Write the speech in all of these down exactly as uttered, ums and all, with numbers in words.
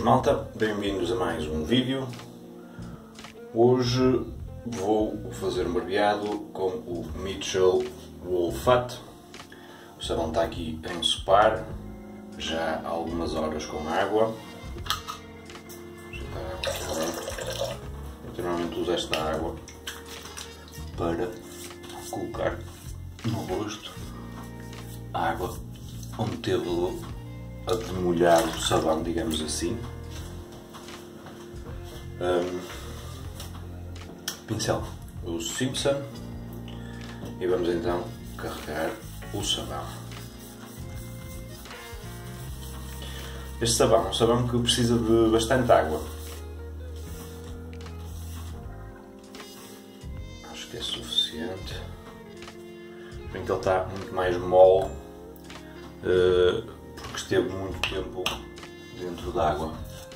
malta, bem-vindos a mais um vídeo. Hoje vou fazer um barbeado com o Mitchell Woolfat. O sabão está aqui a ensopar já há algumas horas com água. Eu normalmente uso esta água para colocar no rosto a água onde teve a demolhar o sabão, digamos assim. Um, pincel, o Simpson, e vamos então carregar o sabão. Este sabão é um sabão que precisa de bastante água. Acho que é suficiente. Bem que ele está muito mais mole, uh, porque esteve muito tempo dentro d'água.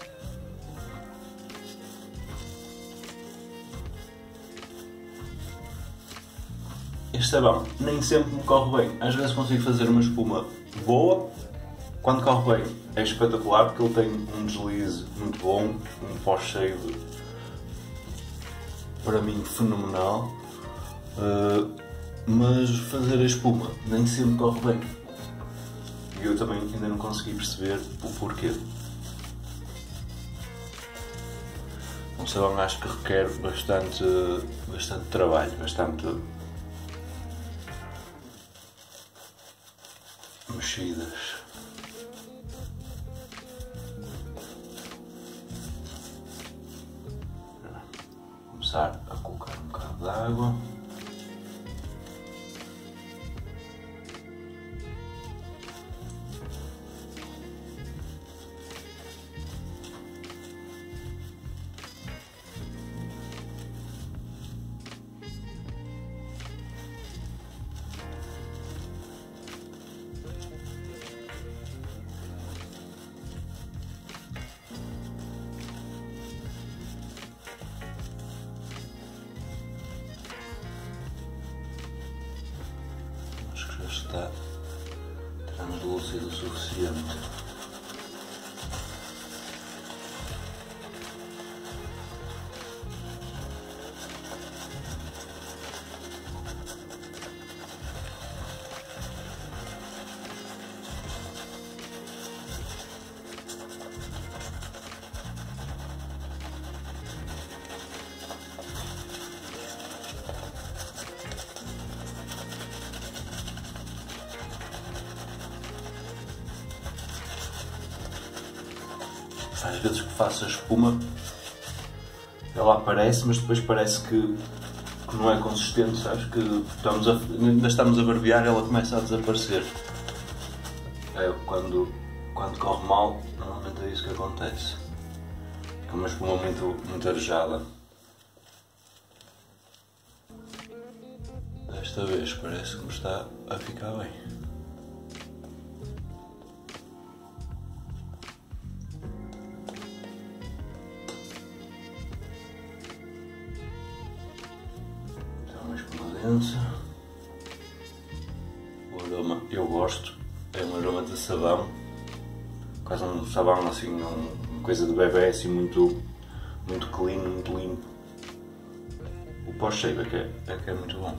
Este sabão nem sempre me corre bem. Às vezes consigo fazer uma espuma boa. Quando corre bem é espetacular, porque ele tem um deslize muito bom, um pós-shave para mim fenomenal. Uh, mas fazer a espuma nem sempre corre bem. E eu também ainda não consegui perceber o porquê. Um sabão acho que requer bastante, bastante trabalho, bastante mexidas. Vou começar a colocar um bocado de água. Está translúcido o suficiente. Às vezes que faço a espuma, ela aparece, mas depois parece que, que não é consistente, sabes? Que estamos a, ainda estamos a barbear e ela começa a desaparecer. É, quando, quando corre mal, normalmente é isso que acontece. É uma espuma muito, muito arejada. Desta vez parece que me está a ficar bem. O aroma eu gosto, é um aroma de sabão, quase um sabão assim, uma coisa de bebê assim muito, muito clean, muito limpo. O pós-shave é que é, é que é muito bom.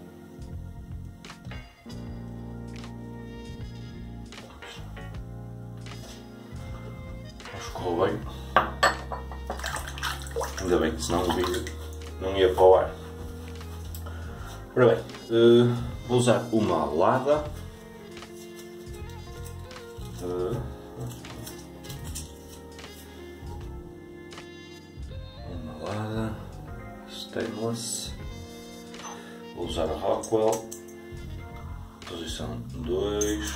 Escorreu bem, ainda bem, senão o vídeo não ia para o ar. Ora bem, uh, vou usar uma lada. Uh, uma lada stainless. Vou usar a Rockwell. Posição dois.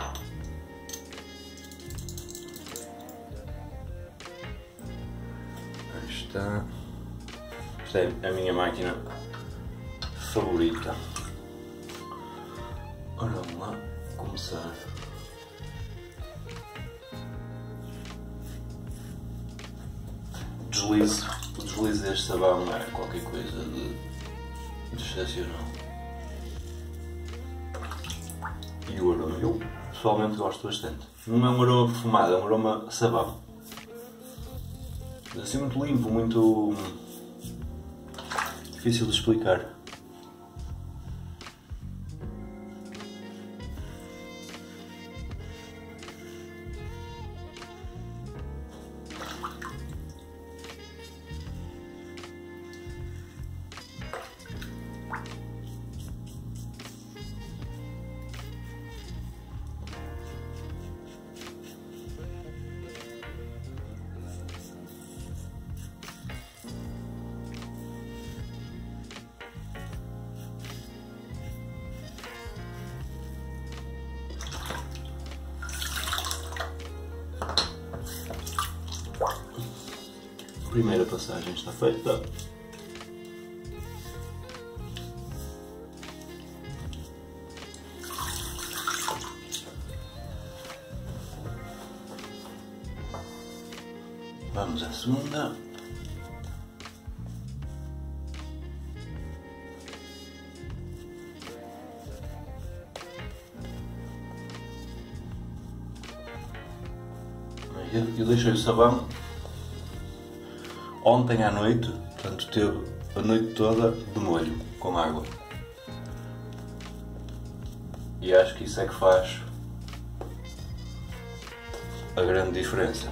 Aí está. Esta é a minha máquina favorita. Ora, vamos lá começar. O deslize, o deslize deste sabão é qualquer coisa de, de excepcional. E o aroma, eu pessoalmente gosto bastante. Não é um aroma perfumado, é um aroma sabão. assim muito limpo, muito difícil de explicar. A primeira passagem está feita. Vamos à segunda. Eu deixei o sabão ontem à noite, portanto teve a noite toda de molho, com água. E acho que isso é que faz a grande diferença.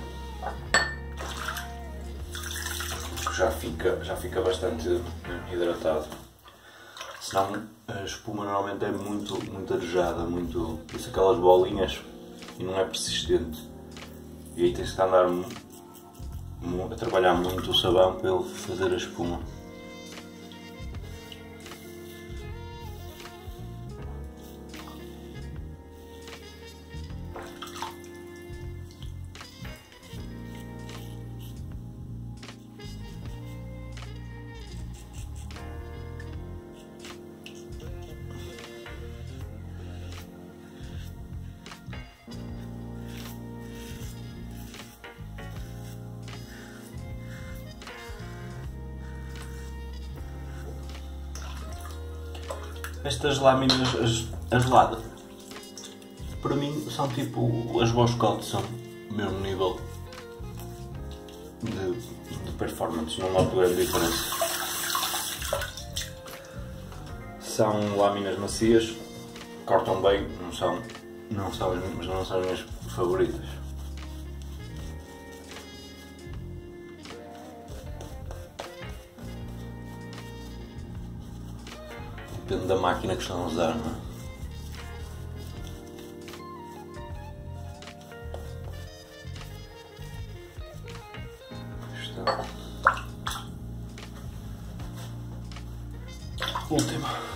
Porque já fica, já fica bastante hidratado. Senão a espuma normalmente é muito, muito arejada, muito, isso aquelas bolinhas e não é persistente. E aí tem-se que andar a trabalhar muito o sabão para ele fazer a espuma. Estas lâminas, as, as Lada, para mim são tipo as Boschott, são o mesmo nível de, de performance, não noto grande diferença. São lâminas macias, cortam bem, não são, não são, mas não são as minhas favoritas. Depende da máquina que estão a usar, não é? Está. Última.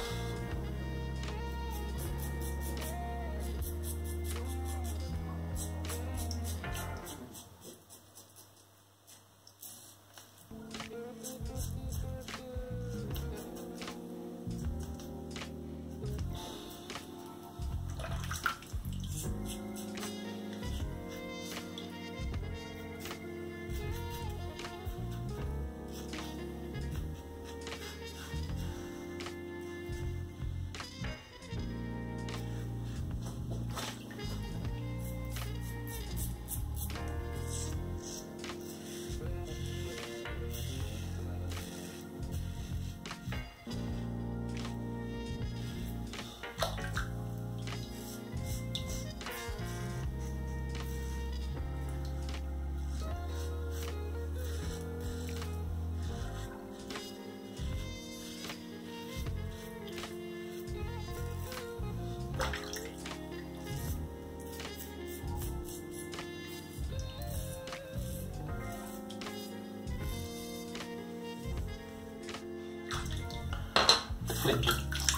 Flip.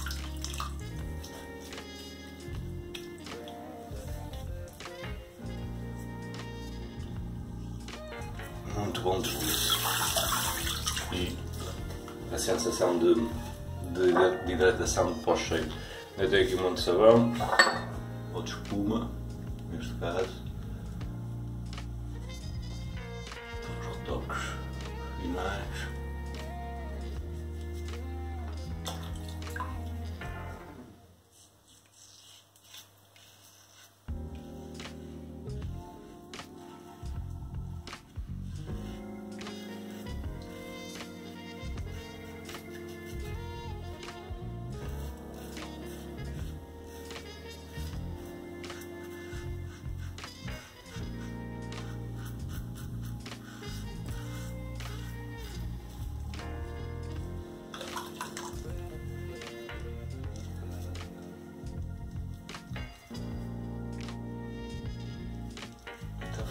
Muito bom deslize. E a sensação de, de, de hidratação de pós-cheio. Eu tenho aqui um monte de sabão, ou de espuma, neste caso. Os retoques finais.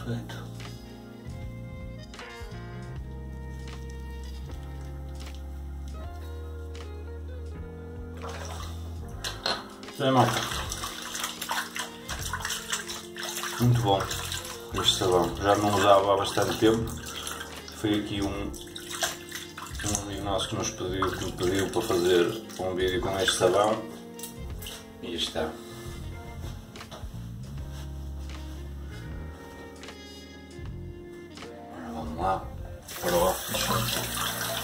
Feito. Bem, malta. Muito bom este sabão. Já não usava há bastante tempo. Foi aqui um, um amigo nosso que nos pediu, que me pediu para fazer um vídeo com este sabão. E está. Agora vamos lá para o office.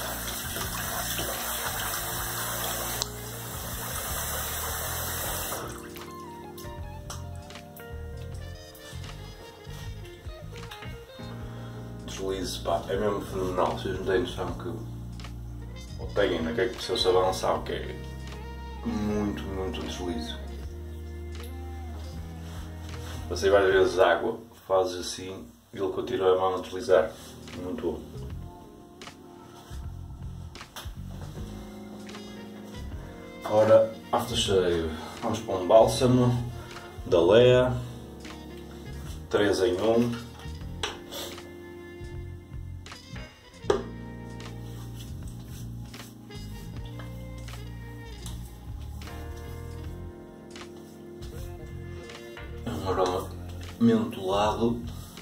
Deslize, pá, é mesmo fenomenal. Vocês não têm noção que. Ou têm, não é que o seu sabão sabe que é muito, muito deslize. Passei várias vezes água, fazes assim e ele continua a mão a deslizar. Muito bom. Ora, aftershave. Vamos para um bálsamo da Lea, três em um. Um aroma mentolado.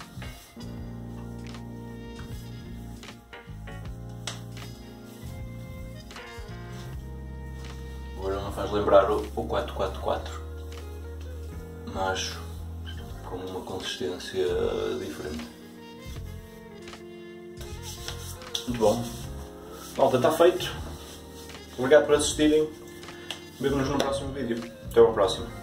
O aroma faz lembrar o, o quatro quatro quatro, mas com uma consistência diferente. Muito bom. Malta, está feito. Obrigado por assistirem. Vemo-nos no próximo vídeo. Até uma próxima.